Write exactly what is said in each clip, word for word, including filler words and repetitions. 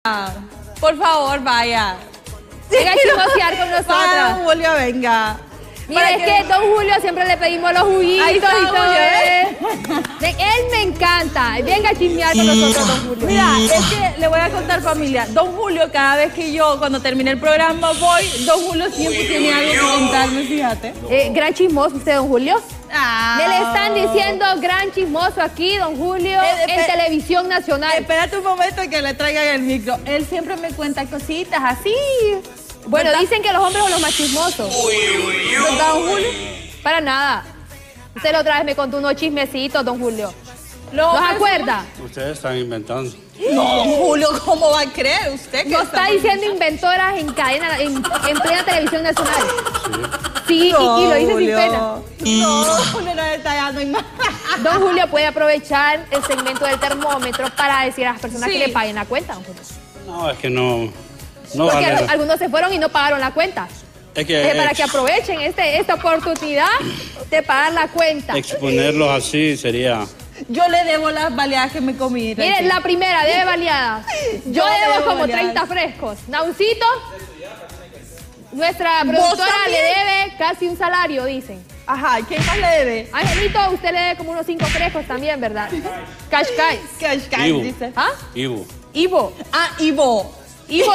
Por favor, vaya. Venga a chismosear con nosotros. Vaya, don Julio, venga. Mira, es que... que don Julio siempre le pedimos los juguitos Ahí está, y todo. Julio, ¿eh? Él me encanta. Venga a chismear con nosotros, don Julio. Mira, es que le voy a contar, familia. Don Julio, cada vez que yo, cuando termine el programa, voy, don Julio siempre tiene algo que contarme, fíjate. Eh, gran chismoso usted, don Julio. Ah. Me le están diciendo gran chismoso aquí, don Julio, eh, en televisión nacional. Espérate un momento que le traigan el micro. Él siempre me cuenta cositas así. Bueno, ¿verdad? Dicen que los hombres son los más chismosos. ¿Verdad, don Julio? Para nada. Usted la otra vez me contó unos chismecitos, don Julio. ¿No se acuerda? Ustedes están inventando. No, don Julio, ¿cómo va a creer usted que no está diciendo inventoras en cadena, en, en plena televisión nacional? Sí, sí no, y, y lo dice Julio. sin pena. No, don Julio no está dando más. Don Julio puede aprovechar el segmento del termómetro para decir a las personas sí. que le paguen la cuenta, don Julio. No, es que no... no Porque vale. algunos se fueron y no pagaron la cuenta. Es que, Entonces, para ex, que aprovechen este, esta oportunidad de pagar la cuenta. Exponerlos así sería... Yo le debo las baleadas que me comí. Miren, la primera, debe baleada. Yo, Yo debo, debo como baleadas. treinta frescos. Naucito, nuestra productora le debe casi un salario, dicen. Ajá, ¿quién más le debe? Angelito, usted le debe como unos cinco frescos también, ¿verdad? Cash Cash. Cash Cash, dice. ¿Ah? Ivo. Ivo. Ah, Ivo. Ivo.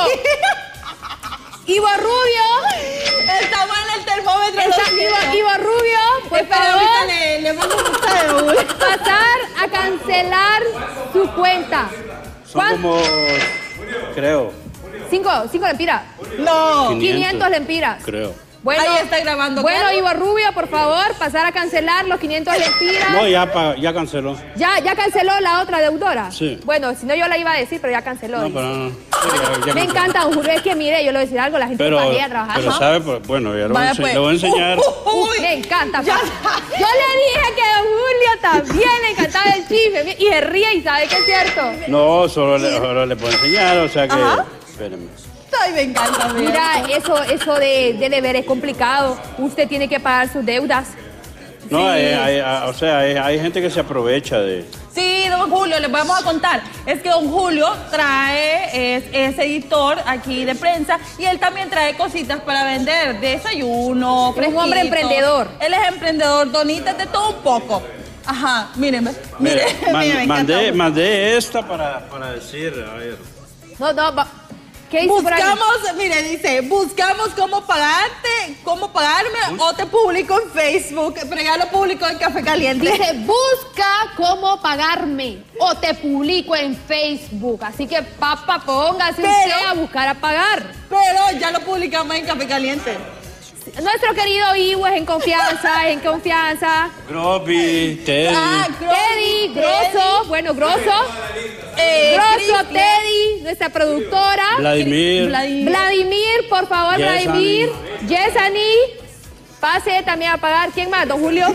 Ivo Rubio. Estamos en el termómetro. Está, Ivo, Ivo Rubio, por Espera, favor. Le, le mando un mensaje. Pasar a cancelar su cuenta. Son como... creo. Cinco, cinco lempiras. No. quinientos lempiras. Creo. Bueno, ahí está grabando. Bueno, claro. Ivo Rubio, por favor, pasar a cancelar los quinientos lempiras. No, ya, pa, ya canceló. ¿Ya, ¿Ya canceló la otra deudora? Sí. Bueno, si no yo la iba a decir, pero ya canceló. No, pero no. Sí, ya, ya me encanta, don Julio, es que mire, yo le voy a decir algo, la gente pero, va a trabajar. Pero ¿no? sabe, pues, bueno, ya lo, Vaya, ense pues. le voy a enseñar. Uh, uh, uy. Me encanta. Yo le dije que a don Julio también le encantaba el chisme y se ríe y sabe que es cierto. No, solo le, solo le puedo enseñar, o sea que... Ajá. Espérenme. Ay, me encanta. Mira, eso, eso de, de deber es complicado. Usted tiene que pagar sus deudas. No, Sí. hay, hay, hay, o sea, hay, hay gente que se aprovecha de... Sí, don Julio, les vamos a contar. Es que don Julio trae, es, es editor aquí de prensa y él también trae cositas para vender, desayuno, Es un hombre fresquito. emprendedor. Él es emprendedor, donitas de todo un poco. Ajá, mírenme, Mire, mire, man- mire, me mandé, encanta. mandé esta para, para decir, a ver... No, no, va- ¿qué dice por ahí? Buscamos, mire, dice, buscamos cómo pagarte, cómo pagarme o te publico en Facebook, pero ya lo publico en Café Caliente. Dice, busca cómo pagarme o te publico en Facebook. Así que, papá, póngase Pero- usted a buscar a pagar. Pero ya lo publicamos en Café Caliente. Nuestro querido Ivo es en confianza, es en confianza. Groby, Teddy... Ah, Teddy, Grosso, bueno, Grosso. Eh, Grosso, Cristian. Teddy, nuestra productora. Vladimir. Vladimir. Vladimir, por favor, Yesani. Vladimir. Yesani. Pase también a pagar. ¿Quién más? Don Julio.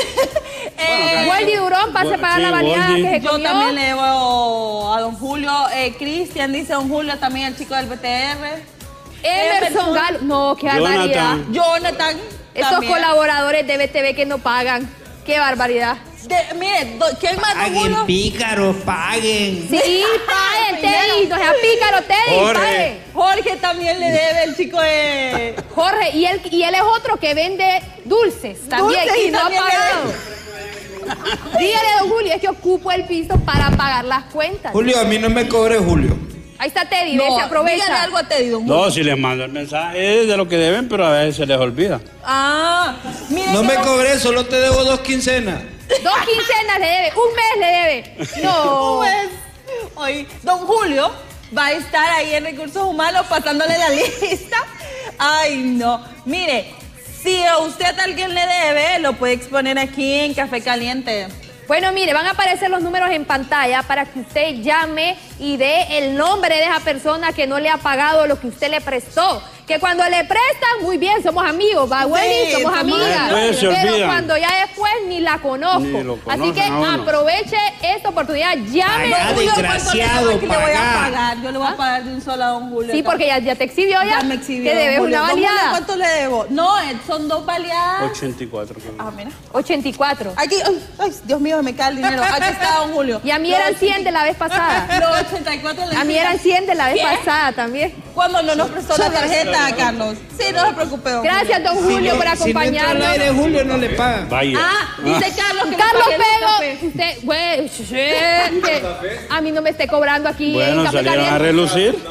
Eh, Waldi Durón, pase a pagar Sí, la baleada Waldi. que se Yo comió. también le debo a don Julio. Eh, Cristian, dice don Julio, también el chico del B T R. Emerson Galo. No, qué barbaridad. Jonathan. Jonathan. Estos también. colaboradores de B T V que no pagan. Qué barbaridad. De- mire, do- ¿quién más don Paguen, Julio? pícaros, paguen. Sí, paguen, Teddy. No sea pícaro, Teddy. Jorge. Paguen. Jorge también le debe, el chico de... Jorge, y él, y él es otro que vende dulces también Dulces y, y no ha también le pagado. Dígale, don Julio, es que ocupo el piso para pagar las cuentas. Julio, a mí no me cobre Julio. Ahí está Teddy, No, ve, se aprovecha. dígale algo a Teddy, don Julio. No, si les mando el mensaje es de lo que deben, pero a veces se les olvida. Ah, mire No que me don- cobré, solo te debo dos quincenas. Dos quincenas le debe, un mes le debe. No. Pues, hoy, don Julio va a estar ahí en Recursos Humanos pasándole la lista. Ay, no. Mire, si a usted a alguien le debe, lo puede exponer aquí en Café Caliente. Bueno, mire, van a aparecer los números en pantalla para que usted llame y dé el nombre de esa persona que no le ha pagado lo que usted le prestó. Que cuando le prestan, muy bien, somos amigos, va, Wendy, Sí, somos somos amigas. Después se Pero olvidan. cuando ya después ni la conozco. Ni lo Así que conocen a uno. aproveche esta oportunidad, llame. Paga, Don Julio, ¿cuánto desgraciado, le, que le voy a paga. pagar? Yo le voy a pagar de un solo a don Julio. Sí, porque ya, ya te exhibió ya. Ya me exhibió. Te debes don Julio. una Don Julio, baleada. ¿cuánto le debo? No, eh, son dos baleadas. ochenta y cuatro. Ah, mira. ochenta y cuatro. Aquí, ay, ay, Dios mío, me cae el dinero. Aquí está don Julio. Y a mí eran cien de la vez pasada. Los ochenta y cuatro le A mí eran cien de la vez ¿Qué? pasada también. Cuando no nos prestó la tarjeta, Carlos. Sí, no se preocupe, don Gracias, don Julio, por Si no entra al acompañarnos. aire, Julio no le paga. Vaya. Ah, dice Carlos que le Carlos pagué el café. Pego, usted, güey, shh, que a mí no me esté cobrando aquí Bueno, el café salieron a caliente. relucir.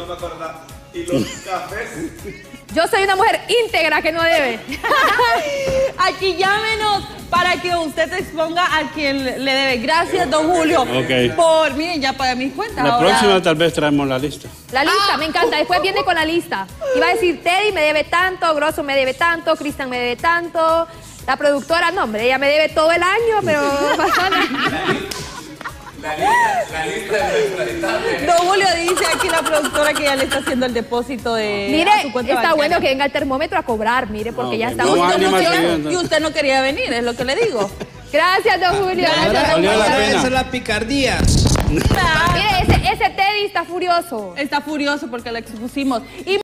Yo soy una mujer íntegra que no debe. Aquí llámenos para que usted se exponga a quien le debe. Gracias, don Julio. Ok. Por, miren, ya pagué mis cuentas. La ahora- próxima tal vez traemos la lista. La lista, me encanta. Después viene con la lista. Y va a decir, Teddy me debe tanto, Grosso me debe tanto, Cristian me debe tanto. La productora, no, hombre, ella me debe todo el año, pero no pasa nada. Don Julio dice aquí la productora que ya le está haciendo el depósito de Mire, a su cuenta está bancaria. bueno que venga el termómetro a cobrar, mire, porque Ok, ya no estamos... más Usted no animación. quiere- y usted no quería venir, es lo que le digo. Gracias, don Julio. Gracias, Ahora, don Valió la Julio. ahora pena. esa es la picardía. Ah, Mire, ese, ese Teddy está furioso. está furioso porque la expusimos. Y